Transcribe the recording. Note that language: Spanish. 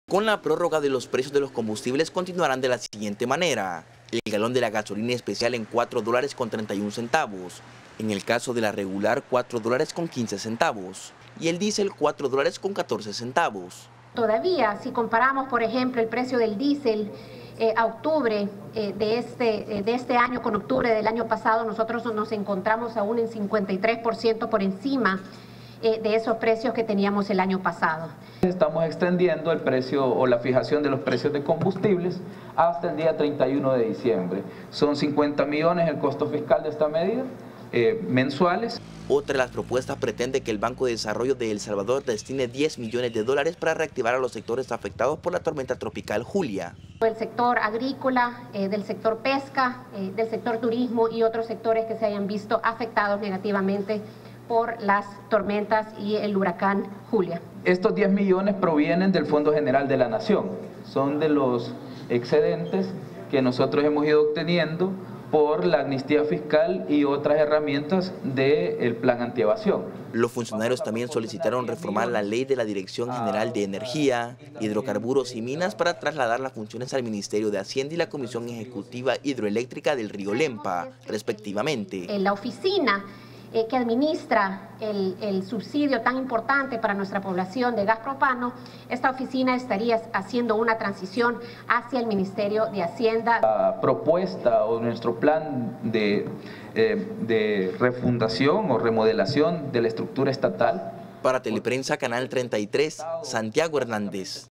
Con la prórroga de los precios de los combustibles continuarán de la siguiente manera. El galón de la gasolina especial en $4.31. En el caso de la regular, $4.15. Y el diésel, $4.14. Todavía, si comparamos, por ejemplo, el precio del diésel a octubre de este año con octubre del año pasado, nosotros nos encontramos aún en 53% por encima de esos precios que teníamos el año pasado. Estamos extendiendo el precio o la fijación de los precios de combustibles hasta el día 31 de diciembre. Son 50 millones el costo fiscal de esta medida, mensuales. Otra de las propuestas pretende que el Banco de Desarrollo de El Salvador destine $10 millones para reactivar a los sectores afectados por la tormenta tropical Julia. El sector agrícola, del sector pesca, del sector turismo y otros sectores que se hayan visto afectados negativamente por las tormentas y el huracán Julia. Estos 10 millones provienen del Fondo General de la Nación. Son de los excedentes que nosotros hemos ido obteniendo por la amnistía fiscal y otras herramientas del plan antievasión. Los funcionarios también solicitaron reformar la ley de la Dirección General de Energía, Hidrocarburos y Minas para trasladar las funciones al Ministerio de Hacienda y la Comisión Ejecutiva Hidroeléctrica del Río Lempa, respectivamente. La oficina que administra el subsidio tan importante para nuestra población de gas propano, esta oficina estaría haciendo una transición hacia el Ministerio de Hacienda. La propuesta o nuestro plan de refundación o remodelación de la estructura estatal. Para Teleprensa Canal 33, Santiago Hernández.